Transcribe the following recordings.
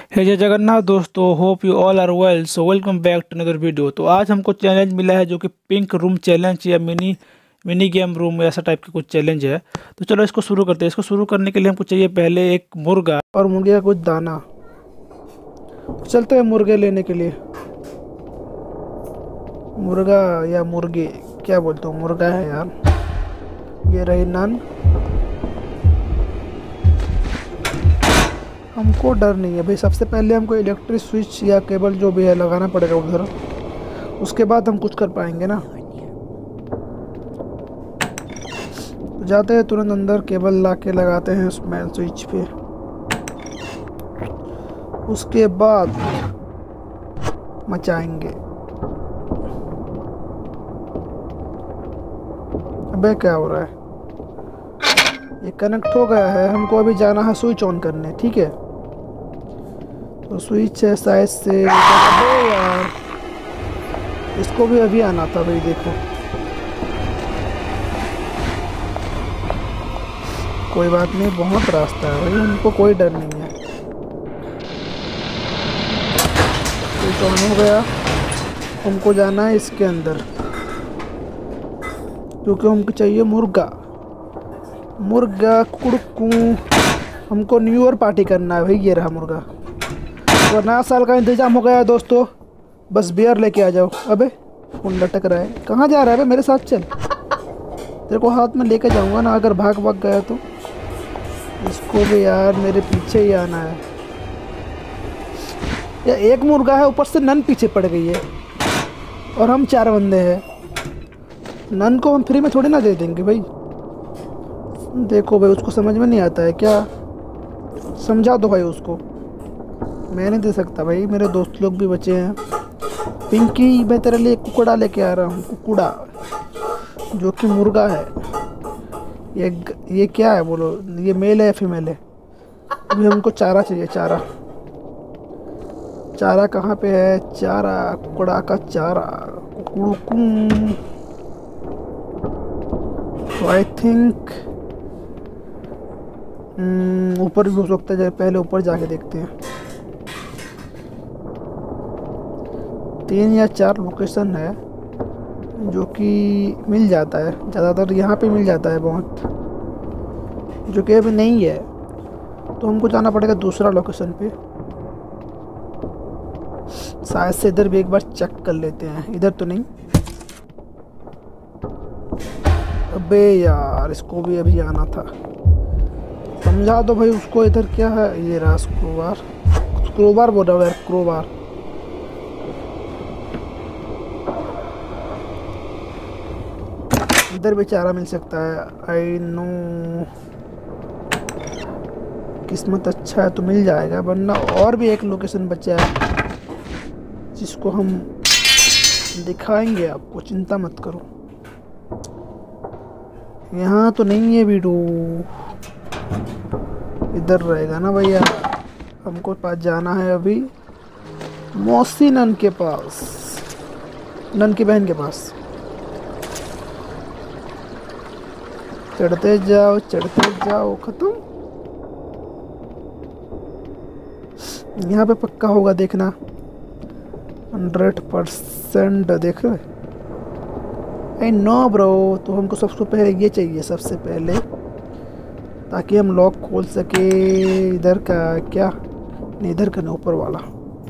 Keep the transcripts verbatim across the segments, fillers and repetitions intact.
हे जय जगन्नाथ दोस्तों, hope you all are well. So welcome back to another video. तो आज हमको चैलेंज मिला है जो कि पिंक रूम चैलेंज या मिनी मिनी गेम रूम ऐसा टाइप का कुछ चैलेंज है। तो चलो इसको शुरू करते हैं। इसको शुरू करने के लिए हमको चाहिए पहले एक मुर्गा और मुर्गे का कुछ दाना। चलते हैं मुर्गे लेने के लिए। मुर्गा या मुर्गे क्या बोलते हो, मुर्गा है यार। ये रही नन। हमको डर नहीं है भाई। सबसे पहले हमको इलेक्ट्रिक स्विच या केबल जो भी है लगाना पड़ेगा उधर, उसके बाद हम कुछ कर पाएंगे ना। तो जाते हैं तुरंत अंदर, केबल ला के लगाते हैं उस मेन स्विच पे। उसके बाद मचाएंगे। अबे क्या हो रहा है? ये कनेक्ट हो गया है। हमको अभी जाना है स्विच ऑन करने, ठीक है। तो स्विच है शायद से। अबे यार, इसको भी अभी आना था भाई। देखो, कोई बात नहीं, बहुत रास्ता है भाई, हमको कोई डर नहीं है। स्विच ऑन हो गया। हमको जाना है इसके अंदर क्योंकि हमको चाहिए मुर्गा। मुर्गा कुड़कू। हमको न्यू ईयर पार्टी करना है भाई। ये रहा मुर्गा। तो नया साल का इंतजाम हो गया है दोस्तों, बस बियर लेके आ जाओ। अबे फोन लटक रहा है, कहाँ जा रहा है? मेरे साथ चल, तेरे को हाथ में लेके जाऊंगा ना अगर भाग भाग गया तो। इसको भी यार मेरे पीछे ही आना है। या एक मुर्गा है, ऊपर से नन पीछे पड़ गई है और हम चार बंदे हैं। नन को हम फ्री में थोड़ी ना दे देंगे भाई। देखो भाई, उसको समझ में नहीं आता है क्या? समझा दो भाई उसको। मैं नहीं दे सकता भाई, मेरे दोस्त लोग भी बचे हैं। पिंकी, मैं तेरे लिए कुकड़ा लेके आ रहा हूँ। कुकड़ा जो कि मुर्गा है। ये ये क्या है बोलो? ये मेल है या फीमेल है? अभी हमको चारा चाहिए। चारा चारा कहाँ पे है? चारा, कुकड़ा का चारा। कुकड़ू। तो आई थिंक ऊपर भी हो सकता है। पहले ऊपर जाके देखते हैं। तीन या चार लोकेशन है जो कि मिल जाता है, ज़्यादातर यहाँ पे मिल जाता है बहुत, जो कि अभी नहीं है। तो हमको जाना पड़ेगा दूसरा लोकेशन पे। शायद से इधर भी एक बार चेक कर लेते हैं। इधर तो नहीं। अबे यार, इसको भी अभी आना था। समझा दो भाई उसको। इधर क्या है? ये रहा स्क्रूबार। स्क्रूबार बोल रहा हूँ यार, क्रोबार। इधर भी चारा मिल सकता है। आई नो, किस्मत अच्छा है तो मिल जाएगा, वरना और भी एक लोकेशन बचा है जिसको हम दिखाएंगे आपको। चिंता मत करो। यहाँ तो नहीं है वीडियो, इधर रहेगा ना भैया। हमको पास जाना है अभी मौसी नन के पास, नन की बहन के पास। चढ़ते जाओ चढ़ते जाओ। खत्म। यहाँ पे पक्का होगा, देखना। हंड्रेड परसेंट देख रहे। I know bro. तो हमको सबसे पहले ये चाहिए, सबसे पहले, ताकि हम लॉक खोल सके। इधर का क्या? नहीं, इधर का नहीं, ऊपर वाला।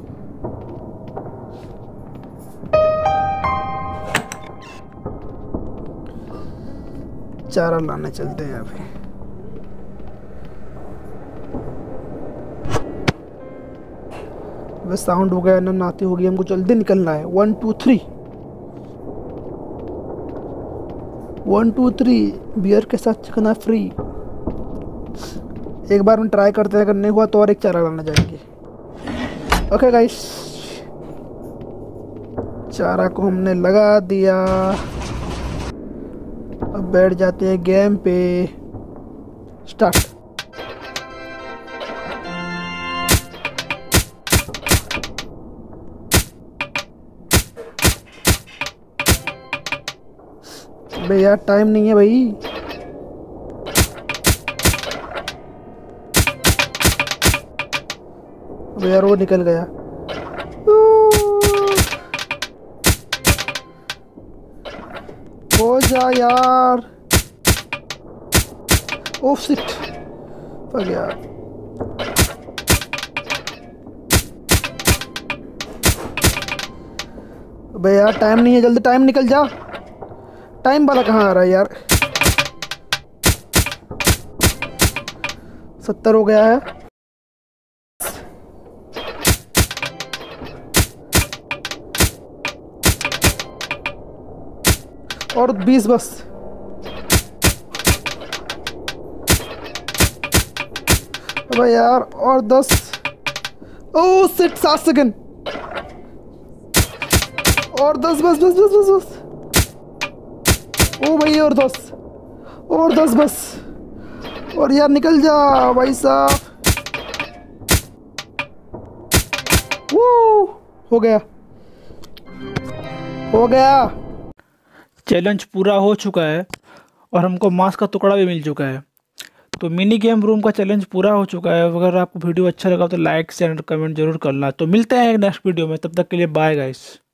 चारा लाने चलते हैं अभी। बस साउंड हो गया, नन आती होगी। हमको जल्दी निकलना है। One two three, one two three. Beer के साथ चिकन फ्री। एक बार में ट्राई करते हैं, अगर नहीं हुआ तो और एक चारा लाना जाएंगे। ओके गाइस, चारा को हमने लगा दिया। अब बैठ जाते हैं गेम पे। स्टार्ट। अबे यार, टाइम नहीं है भाई। अब यार वो निकल गया। हो जा यार। ओह शिट, फक यार। अबे यार टाइम नहीं है, जल्दी टाइम निकल जा। टाइम वाला कहाँ आ रहा है यार। सत्तर हो गया है। और बीस बस। अबे यार और दस। ओह सिट, सात सेकंड। और दस बस बस बस बस बस। ओ भाई और दस, और दस बस। और यार निकल जा भाई साहब। वो हो गया, हो गया। चैलेंज पूरा हो चुका है और हमको मांस का टुकड़ा भी मिल चुका है। तो मिनी गेम रूम का चैलेंज पूरा हो चुका है। अगर आपको वीडियो अच्छा लगा तो लाइक शेयर कमेंट जरूर करना। तो मिलते हैं नेक्स्ट वीडियो में, तब तक के लिए बाय गाइस।